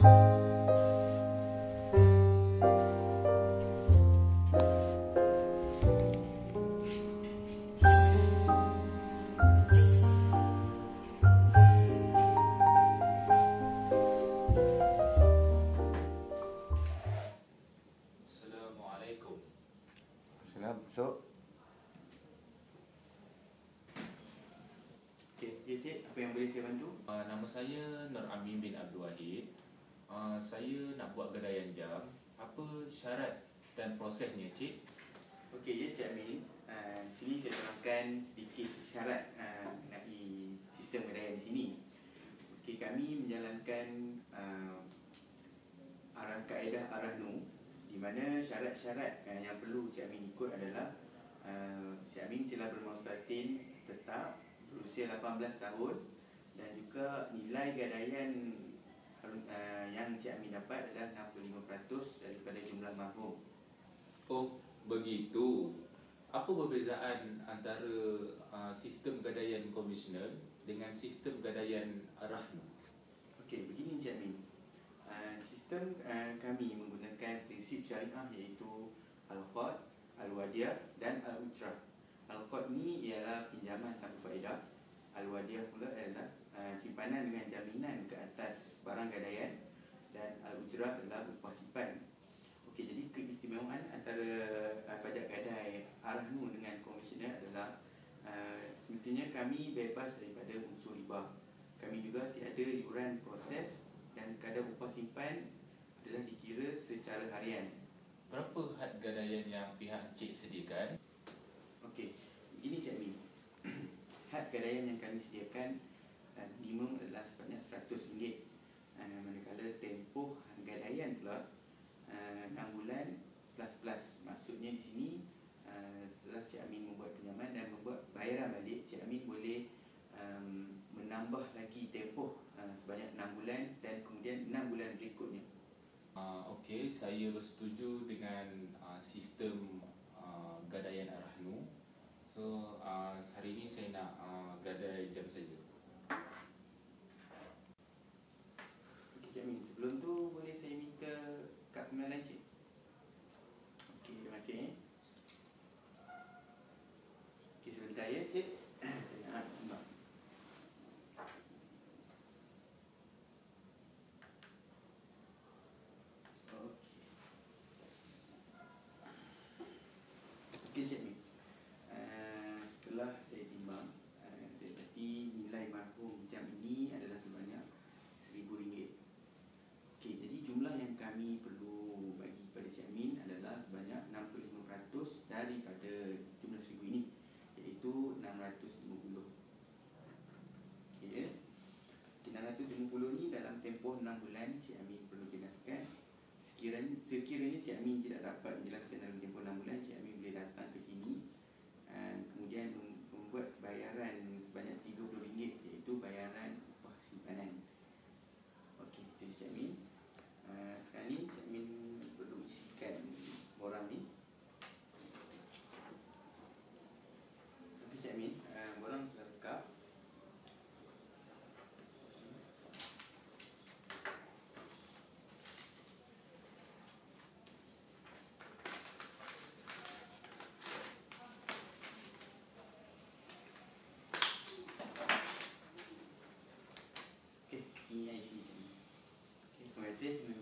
So, okey, ya cik, apa yang boleh saya bantu? Nama saya Nur Amin bin Abdul Wahid. Saya nak buat gadaian jam. Apa syarat dan prosesnya, cik? Okey, ya Cik Amin. Sini saya terangkan sedikit syarat mengenai sistem gadaian di sini. Okey, kami menjalankan kaedah Ar-Rahnu, di mana syarat-syarat yang perlu Cik Amin ikut adalah Cik Amin telah bermaustatin tetap, berusia 18 tahun, dan juga nilai gadaian yang Cik Amin dapat adalah 65% daripada jumlah marhum. Oh, begitu. Apa perbezaan antara sistem gadaian konvensional dengan sistem gadaian Ar-Rahnu? Okey, begini Cik Amin. Sistem kami menggunakan prinsip syariah iaitu Al-Qad, Al-Wadiah dan Al-Ujrah. Al-Qad ni ialah pinjaman tanpa faedah. Al-Wadiah pula adalah simpanan dengan jaminan ke atas barang gadaian, dan Al-Ujrah adalah upah simpan. Okey, jadi keistimewaan antara pajak gadai Ar-Rahnu dengan konvensional adalah semestinya kami bebas daripada unsur riba. Kami juga tiada iuran proses, dan kadar upah simpan adalah dikira secara harian. Berapa had gadaian yang pihak cik sediakan? Okey, begini Cik Amin. Had gadaian yang kami sediakan minimum adalah sebanyak RM100. Manakala tempoh gadaian pula 6 bulan plus. Maksudnya di sini setelah Cik Amin membuat pinjaman dan membuat bayaran balik, Cik Amin boleh menambah lagi tempoh sebanyak 6 bulan dan kemudian 6 bulan berikutnya. Okey, saya bersetuju dengan sistem gadaian Ar-Rahnu. So, hari ini saya nak gadai jam saja. Okey Cik Amin, sebelum tu boleh saya minta kad pengenalan cik? Okey, terima kasih. Okey, sebentar ya cik. Saya nak timbang. Okey Cik Amin, setelah saya timbang, saya dapati nilai marhum jam ini adalah sebanyak RM1,000. Okey, jadi jumlah yang kami perlu bagi kepada Cik Amin adalah sebanyak 65% daripada jumlah RM1,000 ini, iaitu RM650. Okey ya. Okey, RM650 ni dalam tempoh 6 bulan Cik Amin perlu jelaskan. Sekiranya Cik Amin tidak dapat menjelaskan dalam tempoh 6 bulan, Cik Amin boleh datang ke sini kemudian membuat bayaran sebanyak RM30, iaitu bayaran upah simpanan. Okey, itu Cik Amin. Sekali Cik Amin perlu isikan borang ni. Okey Cik Amin, borang sudah lengkap. Okey, ini IC Cik Amin. Okey, terima kasih.